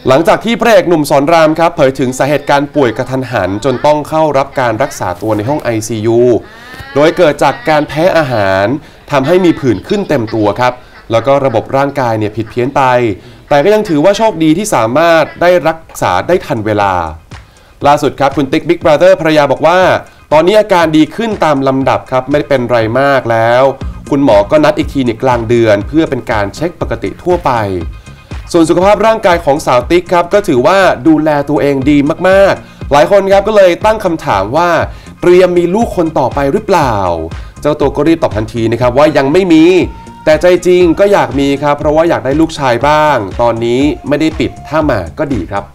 หลังจากที่พระเอกหนุ่มสอนรามครับเผยถึงสาเหตุการป่วยกระทันหันจนต้องเข้ารับการรักษาตัวในห้อง ICU โดยเกิดจากการแพ้อาหารทำให้มีผื่นขึ้นเต็มตัวครับแล้วก็ระบบร่างกายเนี่ยผิดเพี้ยนไปแต่ก็ยังถือว่าโชคดีที่สามารถได้รักษาได้ทันเวลาล่าสุดครับคุณติ๊กบิ๊กบราเธอร์ภรรยาบอกว่าตอนนี้อาการดีขึ้นตามลำดับครับไม่ได้เป็นไรมากแล้วคุณหมอก็นัดอีกทีในกลางเดือนเพื่อเป็นการเช็คปกติทั่วไปส่วนสุขภาพร่างกายของสาวติ๊กครับก็ถือว่าดูแลตัวเองดีมากๆหลายคนครับก็เลยตั้งคำถามว่าเตรียมมีลูกคนต่อไปหรือเปล่าเจ้าตัวก็รีบตอบทันทีนะครับว่ายังไม่มีแต่ใจจริงก็อยากมีครับเพราะว่าอยากได้ลูกชายบ้างตอนนี้ไม่ได้ปิดถ้ามาก็ดีครับ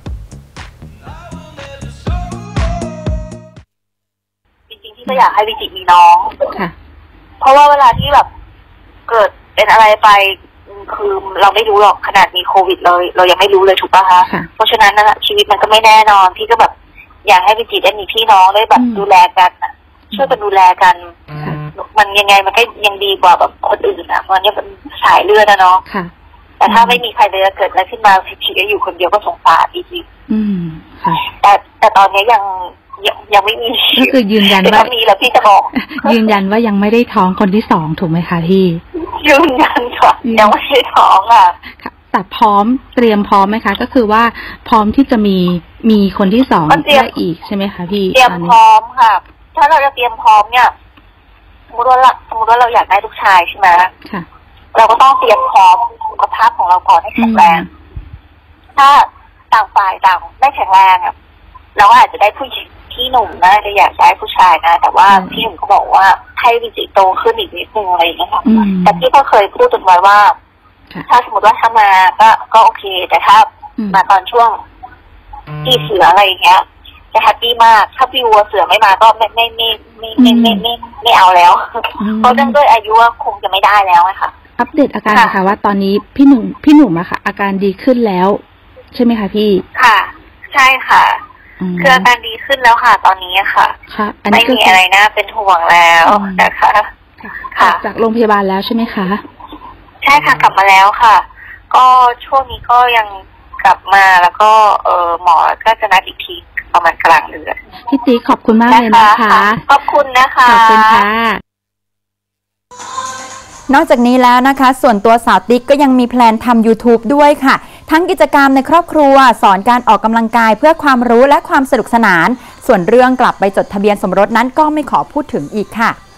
จริงๆที่ก็อยากให้วิจิมีน้องเพราะว่าเวลาที่แบบเกิดเป็นอะไรไปคือเราไม่รู้หรอกขนาดมีโควิดเรายังไม่รู้เลยถูกป่ะคะเพราะฉะนั้นนะชีวิตมันก็ไม่แน่นอนพี่ก็แบบอยากให้วิจิได้มีพี่น้องได้แบบดูแลกันช่วยกันดูแลกันมันยังไงมันก็ยังดีกว่าแบบคนอื่นนะมันเนี่ยเป็นสายเลือดนะเนาะแต่ถ้าไม่มีใครเลยเกิดอะไรขึ้นมาพี่ก็อยู่คนเดียวก็สงสารจริงๆแต่ตอนนี้ยังไม่มีก็คือยืนยันว่ามีแล้วพี่จะบอกยืนยันว่ายังไม่ได้ท้องคนที่2ถูกไหมคะพี่ยืนยันค่ะยังไม่ได้ท้องอ่ะแต่พร้อมเตรียมพร้อมไหมคะก็คือว่าพร้อมที่จะมีคนที่2ได้อีกใช่ไหมคะพี่เตรียมพร้อมค่ะถ้าเราจะเตรียมพร้อมเนี่ยสมมติว่าเราอยากได้ลูกชายใช่ไหมเราก็ต้องเตรียมพร้อมสุขภาพของเราก่อนให้แข็งแรงถ้าต่างฝ่ายต่างไม่แข็งแรงอ่ะเราก็อาจจะได้ผู้หญิงพี่หนุ่มนะจะอยากได้ผู้ชายนะแต่ว่าพี่หนุ่มก็บอกว่าให้วิจิโตขึ้นอีกนิดนึงอะไรอย่างเงี้ยค่ะแต่พี่ก็เคยพูดถึงไว้ว่าถ้าสมมติว่าถ้ามาก็โอเคแต่ถ้ามาตอนช่วงที่เสืออะไรอย่างเงี้ยจะแฮปปี้มากถ้าพี่วัวเสือไม่มาก็ไม่เอาแล้วเพราะเรื่องด้วยอายุคงจะไม่ได้แล้วค่ะอัปเดตอาการนะคะว่าตอนนี้พี่หนุ่มอะค่ะอาการดีขึ้นแล้วใช่ไหมคะพี่ค่ะใช่ค่ะคืออาการดีขึ้นแล้วค่ะตอนนี้ค่ะไม่มีอะไรน่าเป็นห่วงแล้วนะคะค่ะจากโรงพยาบาลแล้วใช่ไหมคะใช่ค่ะกลับมาแล้วค่ะก็ช่วงนี้ก็ยังกลับมาแล้วก็หมอก็จะนัดอีกทีประมาณกลางเดือนพี่ติ๊กขอบคุณมากเลยนะคะขอบคุณนะคะขอบคุณค่ะนอกจากนี้แล้วนะคะส่วนตัวสาวติ๊กก็ยังมีแพลนทำ YouTube ด้วยค่ะทั้งกิจกรรมในครอบครัวสอนการออกกำลังกายเพื่อความรู้และความสนุกสนานส่วนเรื่องกลับไปจดทะเบียนสมรสนั้นก็ไม่ขอพูดถึงอีกค่ะ